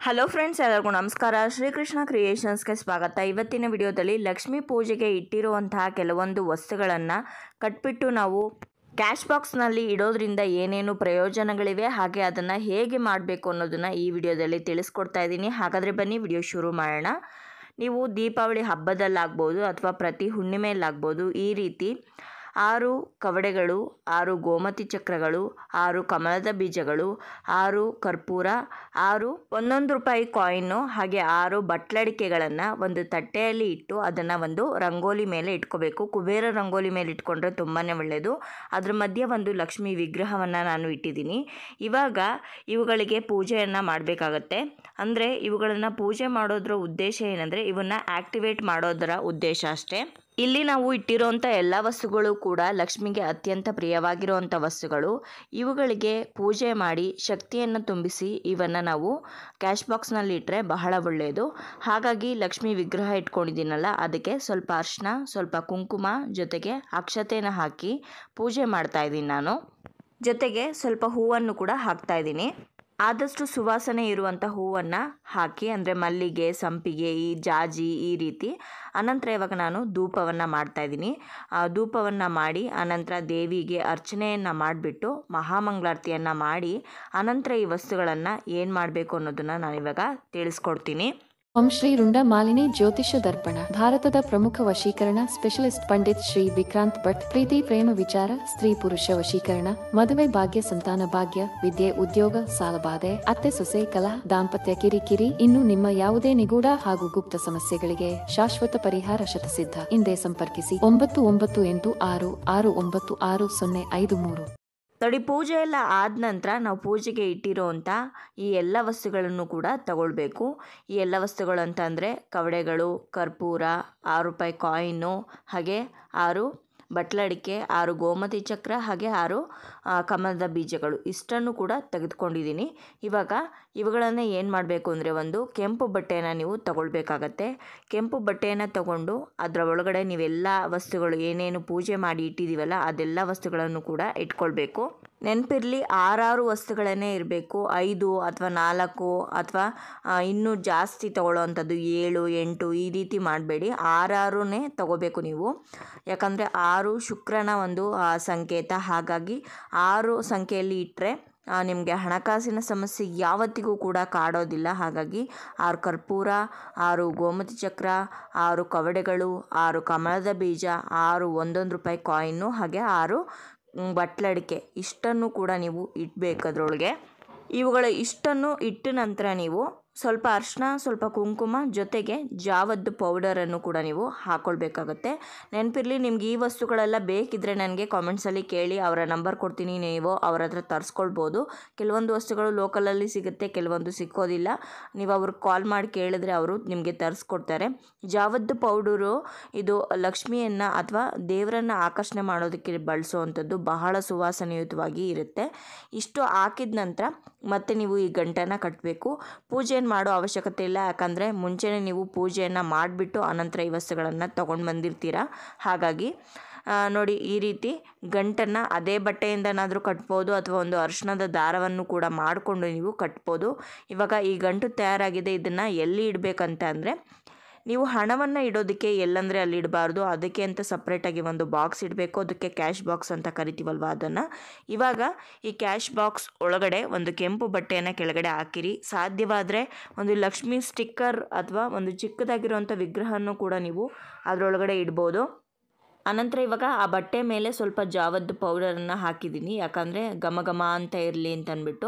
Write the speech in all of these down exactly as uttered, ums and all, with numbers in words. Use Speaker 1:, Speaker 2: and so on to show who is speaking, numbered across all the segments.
Speaker 1: Hello friends, ಎಲ್ಲರಿಗೂ ನಮಸ್ಕಾರ. ಶ್ರೀಕೃಷ್ಣ ಕ್ರಿಯೇಷನ್ಸ್ಗೆ ಸ್ವಾಗತ. ಇವತ್ತಿನ ವಿಡಿಯೋದಲ್ಲಿ ಲಕ್ಷ್ಮೀ ಪೂಜೆಗೆ ಇಟ್ಟಿರುವಂತಹ ಕೆಲವೊಂದು ವಸ್ತುಗಳನ್ನು ಕಟ್ಬಿಟ್ಟು ನಾವು ಕ್ಯಾಶ್ ಬಾಕ್ಸ್ನಲ್ಲಿ ಇಡೋದ್ರಿಂದ ಏನೇನು ಪ್ರಯೋಜನಗಳಿವೆ, ಹಾಗೆ ಅದನ್ನು ಹೇಗೆ ಮಾಡಬೇಕು ಅನ್ನೋದನ್ನು ಈ ವಿಡಿಯೋದಲ್ಲಿ ತಿಳಿಸ್ಕೊಡ್ತಾ ಇದ್ದೀನಿ. ಹಾಗಾದರೆ ಬನ್ನಿ ವಿಡಿಯೋ ಶುರು ಮಾಡೋಣ. ನೀವು ದೀಪಾವಳಿ ಹಬ್ಬದಲ್ಲಾಗ್ಬೋದು ಅಥವಾ ಪ್ರತಿ ಹುಣ್ಣಿಮೆಯಲ್ಲಾಗ್ಬೋದು ಈ ರೀತಿ ಆರು ಕವಡೆಗಳು, ಆರು ಗೋಮತಿ ಚಕ್ರಗಳು, ಆರು ಕಮಲದ ಬೀಜಗಳು, ಆರು ಕರ್ಪೂರ, ಆರು ಒಂದೊಂದು ರೂಪಾಯಿ ಕಾಯಿನ್ನು, ಹಾಗೆ ಆರು ಬಟ್ಲಡಿಕೆಗಳನ್ನು ಒಂದು ತಟ್ಟೆಯಲ್ಲಿ ಇಟ್ಟು ಅದನ್ನು ಒಂದು ರಂಗೋಲಿ ಮೇಲೆ ಇಟ್ಕೋಬೇಕು. ಕುಬೇರ ರಂಗೋಲಿ ಮೇಲೆ ಇಟ್ಕೊಂಡ್ರೆ ತುಂಬಾ ಒಳ್ಳೆಯದು. ಅದ್ರ ಮಧ್ಯೆ ಒಂದು ಲಕ್ಷ್ಮಿ ವಿಗ್ರಹವನ್ನು ನಾನು ಇಟ್ಟಿದ್ದೀನಿ. ಇವಾಗ ಇವುಗಳಿಗೆ ಪೂಜೆಯನ್ನು ಮಾಡಬೇಕಾಗತ್ತೆ. ಅಂದರೆ ಇವುಗಳನ್ನು ಪೂಜೆ ಮಾಡೋದ್ರ ಉದ್ದೇಶ ಏನಂದರೆ ಇವನ್ನು ಆ್ಯಕ್ಟಿವೇಟ್ ಮಾಡೋದರ ಉದ್ದೇಶ ಅಷ್ಟೇ. ಇಲ್ಲಿ ನಾವು ಇಟ್ಟಿರೋಂಥ ಎಲ್ಲ ವಸ್ತುಗಳು ಕೂಡ ಲಕ್ಷ್ಮಿಗೆ ಅತ್ಯಂತ ಪ್ರಿಯವಾಗಿರುವಂಥ ವಸ್ತುಗಳು. ಇವುಗಳಿಗೆ ಪೂಜೆ ಮಾಡಿ ಶಕ್ತಿಯನ್ನು ತುಂಬಿಸಿ ಇವನ್ನು ನಾವು ಕ್ಯಾಶ್ ಬಾಕ್ಸ್ನಲ್ಲಿ ಇಟ್ಟರೆ ಬಹಳ ಒಳ್ಳೆಯದು. ಹಾಗಾಗಿ ಲಕ್ಷ್ಮಿ ವಿಗ್ರಹ ಇಟ್ಕೊಂಡಿದ್ದೀನಲ್ಲ, ಅದಕ್ಕೆ ಸ್ವಲ್ಪ ಅರಿಶಿನ, ಸ್ವಲ್ಪ ಕುಂಕುಮ ಜೊತೆಗೆ ಅಕ್ಷತೆನ ಹಾಕಿ ಪೂಜೆ ಮಾಡ್ತಾ ಇದ್ದೀನಿ ನಾನು. ಜೊತೆಗೆ ಸ್ವಲ್ಪ ಹೂವನ್ನು ಕೂಡ ಹಾಕ್ತಾ ಇದ್ದೀನಿ. ಆದಷ್ಟು ಸುವಾಸನೆ ಇರುವಂಥ ಹೂವನ್ನು ಹಾಕಿ, ಅಂದರೆ ಮಲ್ಲಿಗೆ, ಸಂಪಿಗೆ, ಈ ಜಾಜಿ ಈ ರೀತಿ. ಅನಂತರ ಇವಾಗ ನಾನು ಧೂಪವನ್ನು ಮಾಡ್ತಾಯಿದ್ದೀನಿ. ಧೂಪವನ್ನು ಮಾಡಿ ಅನಂತರ ದೇವಿಗೆ ಅರ್ಚನೆಯನ್ನು ಮಾಡಿಬಿಟ್ಟು ಮಹಾಮಂಗಳಾರತಿಯನ್ನು ಮಾಡಿ ಅನಂತರ ಈ ವಸ್ತುಗಳನ್ನು ಏನು ಮಾಡಬೇಕು ಅನ್ನೋದನ್ನು ನಾನಿವಾಗ ತಿಳಿಸ್ಕೊಡ್ತೀನಿ.
Speaker 2: ಓಂ ಶ್ರೀ ರುಂಡ ಮಾಲಿನಿ ಜ್ಯೋತಿಷ ದರ್ಪಣ. ಭಾರತದ ಪ್ರಮುಖ ವಶೀಕರಣ ಸ್ಪೆಷಲಿಸ್ಟ್ ಪಂಡಿತ್ ಶ್ರೀ ವಿಕ್ರಾಂತ್ ಭಟ್. ಪ್ರೀತಿ, ಪ್ರೇಮ ವಿಚಾರ, ಸ್ತ್ರೀ ಪುರುಷ ವಶೀಕರಣ, ಮದುವೆ ಭಾಗ್ಯ, ಸಂತಾನ ಭಾಗ್ಯ, ವಿದ್ಯೆ, ಉದ್ಯೋಗ, ಸಾಲಬಾಧೆ, ಅತ್ತೆ ಸೊಸೆ ಕಲಹ, ದಾಂಪತ್ಯ ಕಿರಿಕಿರಿ, ಇನ್ನು ನಿಮ್ಮ ಯಾವುದೇ ನಿಗೂಢ ಹಾಗೂ ಗುಪ್ತ ಸಮಸ್ಯೆಗಳಿಗೆ ಶಾಶ್ವತ ಪರಿಹಾರ ಶತಸಿದ್ಧ. ಹಿಂದೆ ಸಂಪರ್ಕಿಸಿ ಒಂಬತ್ತು ಒಂಬತ್ತು ಎಂಟು ಆರು ಆರು ಒಂಬತ್ತು ಆರು ಸೊನ್ನೆ ಐದು ಮೂರು.
Speaker 1: ನೋಡಿ, ಪೂಜೆ ಎಲ್ಲ ಆದ ನಂತರ ನಾವು ಪೂಜೆಗೆ ಇಟ್ಟಿರೋವಂಥ ಈ ಎಲ್ಲ ವಸ್ತುಗಳನ್ನು ಕೂಡ ತಗೊಳ್ಬೇಕು. ಈ ಎಲ್ಲ ವಸ್ತುಗಳು ಅಂತ ಅಂದರೆ ಕವಡೆಗಳು, ಕರ್ಪೂರ, ಆರು ರೂಪಾಯಿ ಕಾಯಿನ್ನು, ಹಾಗೆ ಆರು ಬಟ್ಲಡಿಕೆ, ಆರು ಗೋಮತಿ ಚಕ್ರ, ಹಾಗೆ ಆರು ಕಮಲದ ಬೀಜಗಳು, ಇಷ್ಟನ್ನು ಕೂಡ ತೆಗೆದುಕೊಂಡಿದ್ದೀನಿ. ಇವಾಗ ಇವುಗಳನ್ನು ಏನು ಮಾಡಬೇಕು ಅಂದರೆ ಒಂದು ಕೆಂಪು ಬಟ್ಟೆಯನ್ನು ನೀವು ತಗೊಳ್ಬೇಕಾಗತ್ತೆ. ಕೆಂಪು ಬಟ್ಟೆಯನ್ನು ತಗೊಂಡು ಅದರ ಒಳಗಡೆ ನೀವೆಲ್ಲ ವಸ್ತುಗಳು ಏನೇನು ಪೂಜೆ ಮಾಡಿ ಇಟ್ಟಿದ್ದೀವಲ್ಲ ಅದೆಲ್ಲ ವಸ್ತುಗಳನ್ನು ಕೂಡ ಇಟ್ಕೊಳ್ಬೇಕು. ನೆನಪಿರಲಿ, ಆರಾರು ವಸ್ತುಗಳನ್ನೇ ಇರಬೇಕು. ಐದು ಅಥವಾ ನಾಲ್ಕು ಅಥವಾ ಇನ್ನೂ ಜಾಸ್ತಿ ತಗೊಳ್ಳೋವಂಥದ್ದು ಏಳು ಎಂಟು ಈ ರೀತಿ ಮಾಡಬೇಡಿ. ಆರಾರನ್ನೇ ತಗೋಬೇಕು ನೀವು. ಯಾಕಂದರೆ ಆರು ಶುಕ್ರನ ಒಂದು ಸಂಕೇತ. ಹಾಗಾಗಿ ಆರು ಸಂಖ್ಯೆಯಲ್ಲಿ ಇಟ್ಟರೆ ನಿಮಗೆ ಹಣಕಾಸಿನ ಸಮಸ್ಯೆ ಯಾವತ್ತಿಗೂ ಕೂಡ ಕಾಡೋದಿಲ್ಲ. ಹಾಗಾಗಿ ಆರು ಕರ್ಪೂರ, ಆರು ಗೋಮತಿ ಚಕ್ರ, ಆರು ಕವಡೆಗಳು, ಆರು ಕಮಲದ ಬೀಜ, ಆರು ಒಂದೊಂದು ರೂಪಾಯಿ ಕಾಯಿನ್ನು, ಹಾಗೆ ಆರು ಬಟ್ಲಡಿಕೆ, ಇಷ್ಟನ್ನು ಕೂಡ ನೀವು ಇಡಬೇಕು ಅದರೊಳಗೆ. ಇವುಗಳ ಇಷ್ಟನ್ನು ಇಟ್ಟ ನಂತರ ನೀವು ಸ್ವಲ್ಪ ಅರಿಶಿನ, ಸ್ವಲ್ಪ ಕುಂಕುಮ ಜೊತೆಗೆ ಜಾವದ್ದು ಪೌಡರನ್ನು ಕೂಡ ನೀವು ಹಾಕ್ಕೊಳ್ಬೇಕಾಗತ್ತೆ. ನೆನಪಿರಲಿ, ನಿಮ್ಗೆ ಈ ವಸ್ತುಗಳೆಲ್ಲ ಬೇಕಿದ್ದರೆ ನನಗೆ ಕಾಮೆಂಟ್ಸಲ್ಲಿ ಕೇಳಿ, ಅವರ ನಂಬರ್ ಕೊಡ್ತೀನಿ, ನೀವು ಅವ್ರ ಹತ್ರ ತರಿಸ್ಕೊಳ್ಬೋದು. ಕೆಲವೊಂದು ವಸ್ತುಗಳು ಲೋಕಲಲ್ಲಿ ಸಿಗುತ್ತೆ, ಕೆಲವೊಂದು ಸಿಕ್ಕೋದಿಲ್ಲ. ನೀವು ಅವ್ರಿಗೆ ಕಾಲ್ ಮಾಡಿ ಕೇಳಿದ್ರೆ ಅವರು ನಿಮಗೆ ತರಿಸ್ಕೊಡ್ತಾರೆ. ಜಾವದ್ದು ಪೌಡರು ಇದು ಲಕ್ಷ್ಮಿಯನ್ನು ಅಥವಾ ದೇವರನ್ನು ಆಕರ್ಷಣೆ ಮಾಡೋದಕ್ಕೆ ಬಳಸುವಂಥದ್ದು, ಬಹಳ ಸುವಾಸನೆಯುತವಾಗಿ ಇರುತ್ತೆ. ಇಷ್ಟು ಹಾಕಿದ ನಂತರ ಮತ್ತೆ ನೀವು ಈ ಗಂಟನ್ನು ಕಟ್ಟಬೇಕು. ಪೂಜೆ ಮಾಡೋ ಅವಶ್ಯಕತೆ ಇಲ್ಲ, ಯಾಕಂದರೆ ಮುಂಚೆನೇ ನೀವು ಪೂಜೆಯನ್ನು ಮಾಡಿಬಿಟ್ಟು ಅನಂತರ ಈ ವಸ್ತುಗಳನ್ನು ತೊಗೊಂಡು ಬಂದಿರ್ತೀರ. ಹಾಗಾಗಿ ನೋಡಿ, ಈ ರೀತಿ ಗಂಟನ್ನು ಅದೇ ಬಟ್ಟೆಯಿಂದನಾದರೂ ಕಟ್ಬೋದು ಅಥವಾ ಒಂದು ಅರಿಶಿಣದ ದಾರವನ್ನು ಕೂಡ ಮಾಡಿಕೊಂಡು ನೀವು ಕಟ್ಬೋದು. ಇವಾಗ ಈ ಗಂಟು ತಯಾರಾಗಿದೆ. ಇದನ್ನು ಎಲ್ಲಿ ಇಡಬೇಕಂತ ಅಂದರೆ, ನೀವು ಹಣವನ್ನು ಇಡೋದಕ್ಕೆ ಎಲ್ಲಂದರೆ ಅಲ್ಲಿ ಇಡಬಾರ್ದು. ಅದಕ್ಕೆ ಅಂತ ಸಪ್ರೇಟಾಗಿ ಒಂದು ಬಾಕ್ಸ್ ಇಡಬೇಕು. ಅದಕ್ಕೆ ಕ್ಯಾಶ್ ಬಾಕ್ಸ್ ಅಂತ ಕರಿತೀವಲ್ವ ಅದನ್ನು. ಇವಾಗ ಈ ಕ್ಯಾಶ್ ಬಾಕ್ಸ್ ಒಳಗಡೆ ಒಂದು ಕೆಂಪು ಬಟ್ಟೆಯನ್ನು ಕೆಳಗಡೆ ಹಾಕಿರಿ. ಸಾಧ್ಯವಾದರೆ ಒಂದು ಲಕ್ಷ್ಮಿ ಸ್ಟಿಕ್ಕರ್ ಅಥವಾ ಒಂದು ಚಿಕ್ಕದಾಗಿರುವಂಥ ವಿಗ್ರಹವನ್ನು ಕೂಡ ನೀವು ಅದರೊಳಗಡೆ ಇಡ್ಬೋದು. ಅನಂತರ ಇವಾಗ ಆ ಬಟ್ಟೆ ಮೇಲೆ ಸ್ವಲ್ಪ ಜಾವದ್ದು ಪೌಡರನ್ನು ಹಾಕಿದ್ದೀನಿ, ಯಾಕಂದರೆ ಘಮ ಘಮ ಅಂತ ಇರಲಿ ಅಂತ ಅಂದ್ಬಿಟ್ಟು.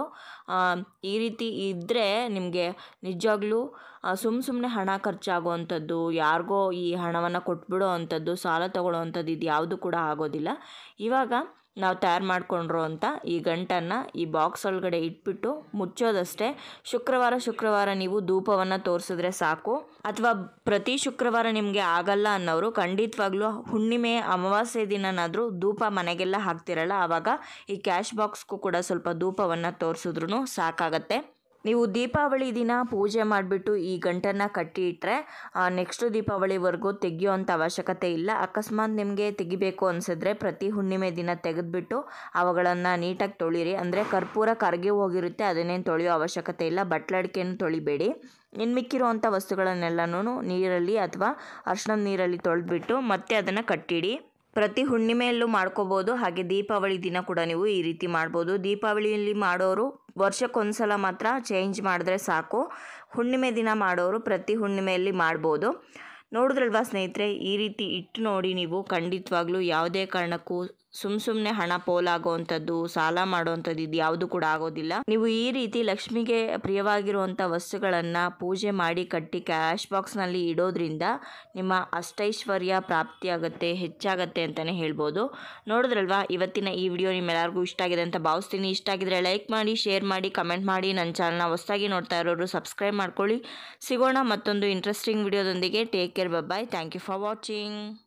Speaker 1: ಈ ರೀತಿ ಇದ್ದರೆ ನಿಮಗೆ ನಿಜವಾಗ್ಲೂ ಸುಮ್ಮ ಸುಮ್ಮನೆ ಹಣ ಖರ್ಚಾಗುವಂಥದ್ದು, ಯಾರಿಗೋ ಈ ಹಣವನ್ನು ಕೊಟ್ಬಿಡೋ ಅಂಥದ್ದು, ಸಾಲ ತಗೊಳ್ಳೋ ಅಂಥದ್ದು ಇದು ಯಾವುದು ಕೂಡ ಆಗೋದಿಲ್ಲ. ಇವಾಗ ನಾವು ತಯಾರು ಮಾಡಿಕೊಂಡಿರೋ ಅಂಥ ಈ ಗಂಟನ್ನು ಈ ಬಾಕ್ಸ್ ಒಳಗಡೆ ಇಟ್ಬಿಟ್ಟು ಮುಚ್ಚೋದಷ್ಟೇ. ಶುಕ್ರವಾರ ಶುಕ್ರವಾರ ನೀವು ಧೂಪವನ್ನು ತೋರಿಸಿದ್ರೆ ಸಾಕು. ಅಥವಾ ಪ್ರತಿ ಶುಕ್ರವಾರ ನಿಮಗೆ ಆಗಲ್ಲ ಅನ್ನೋರು ಖಂಡಿತವಾಗ್ಲೂ ಹುಣ್ಣಿಮೆ ಅಮಾವಾಸ್ಯೆ ದಿನನಾದರೂ ಧೂಪ ಮನೆಗೆಲ್ಲ ಹಾಕ್ತಿರಲ್ಲ, ಆವಾಗ ಈ ಕ್ಯಾಶ್ ಬಾಕ್ಸ್ಗೂ ಕೂಡ ಸ್ವಲ್ಪ ಧೂಪವನ್ನು ತೋರಿಸಿದ್ರೂ ಸಾಕಾಗತ್ತೆ. ನೀವು ದೀಪಾವಳಿ ದಿನ ಪೂಜೆ ಮಾಡಿಬಿಟ್ಟು ಈ ಗಂಟನ್ನು ಕಟ್ಟಿ ಇಟ್ಟರೆ ನೆಕ್ಸ್ಟು ದೀಪಾವಳಿವರೆಗೂ ತೆಗಿಯೋವಂಥ ಅವಶ್ಯಕತೆ ಇಲ್ಲ. ಅಕಸ್ಮಾತ್ ನಿಮಗೆ ತೆಗಿಬೇಕು ಅನಿಸಿದ್ರೆ ಪ್ರತಿ ಹುಣ್ಣಿಮೆ ದಿನ ತೆಗೆದುಬಿಟ್ಟು ಅವುಗಳನ್ನು ನೀಟಾಗಿ ತೊಳಿರಿ. ಅಂದರೆ ಕರ್ಪೂರ ಕರಗಿ ಹೋಗಿರುತ್ತೆ, ಅದನ್ನೇನು ತೊಳೆಯೋ ಅವಶ್ಯಕತೆ ಇಲ್ಲ. ಬಟ್ಲಡಿಕೆಯನ್ನು ತೊಳಿಬೇಡಿ. ಇನ್ನು ಮಿಕ್ಕಿರುವಂಥ ವಸ್ತುಗಳನ್ನೆಲ್ಲನೂ ನೀರಲ್ಲಿ ಅಥವಾ ಅರಿಶಿಣದ ನೀರಲ್ಲಿ ತೊಳೆದ್ಬಿಟ್ಟು ಮತ್ತೆ ಅದನ್ನು ಕಟ್ಟಿಡಿ. ಪ್ರತಿ ಹುಣ್ಣಿಮೆಯಲ್ಲೂ ಮಾಡ್ಕೋಬೋದು, ಹಾಗೆ ದೀಪಾವಳಿ ದಿನ ಕೂಡ ನೀವು ಈ ರೀತಿ ಮಾಡ್ಬೋದು. ದೀಪಾವಳಿಯಲ್ಲಿ ಮಾಡೋರು ವರ್ಷಕ್ಕೊಂದ್ಸಲ ಮಾತ್ರ ಚೇಂಜ್ ಮಾಡಿದ್ರೆ ಸಾಕು. ಹುಣ್ಣಿಮೆ ದಿನ ಮಾಡೋರು ಪ್ರತಿ ಹುಣ್ಣಿಮೆಯಲ್ಲಿ ಮಾಡ್ಬೋದು. ನೋಡಿದ್ರಲ್ವಾ ಸ್ನೇಹಿತರೆ, ಈ ರೀತಿ ಇಟ್ಟು ನೋಡಿ ನೀವು ಖಂಡಿತವಾಗ್ಲೂ ಯಾವುದೇ ಕಾರಣಕ್ಕೂ ಸುಮ್ಮ ಸುಮ್ಮನೆ ಹಣ ಪೋಲಾಗೋವಂಥದ್ದು, ಸಾಲ ಮಾಡೋವಂಥದ್ದು ಇದು ಯಾವುದು ಕೂಡ ಆಗೋದಿಲ್ಲ. ನೀವು ಈ ರೀತಿ ಲಕ್ಷ್ಮಿಗೆ ಪ್ರಿಯವಾಗಿರುವಂಥ ವಸ್ತುಗಳನ್ನು ಪೂಜೆ ಮಾಡಿ ಕಟ್ಟಿ ಕ್ಯಾಶ್ ಬಾಕ್ಸ್ನಲ್ಲಿ ಇಡೋದ್ರಿಂದ ನಿಮ್ಮ ಅಷ್ಟೈಶ್ವರ್ಯ ಪ್ರಾಪ್ತಿಯಾಗುತ್ತೆ, ಹೆಚ್ಚಾಗತ್ತೆ ಅಂತಲೇ ಹೇಳ್ಬೋದು. ನೋಡಿದ್ರಲ್ವಾ, ಇವತ್ತಿನ ಈ ವಿಡಿಯೋ ನಿಮ್ಮೆಲ್ಲರಿಗೂ ಇಷ್ಟ ಆಗಿದೆ ಅಂತ ಭಾವಿಸ್ತೀನಿ. ಇಷ್ಟ ಆಗಿದ್ರೆ ಲೈಕ್ ಮಾಡಿ, ಶೇರ್ ಮಾಡಿ, ಕಮೆಂಟ್ ಮಾಡಿ. ನನ್ನ ಚಾನಲ್ನ ಹೊಸದಾಗಿ ನೋಡ್ತಾ ಇರೋರು ಸಬ್ಸ್ಕ್ರೈಬ್ ಮಾಡ್ಕೊಳ್ಳಿ. ಸಿಗೋಣ ಮತ್ತೊಂದು ಇಂಟ್ರೆಸ್ಟಿಂಗ್ ವಿಡಿಯೋದೊಂದಿಗೆ. Take care, bye. Thank you for watching.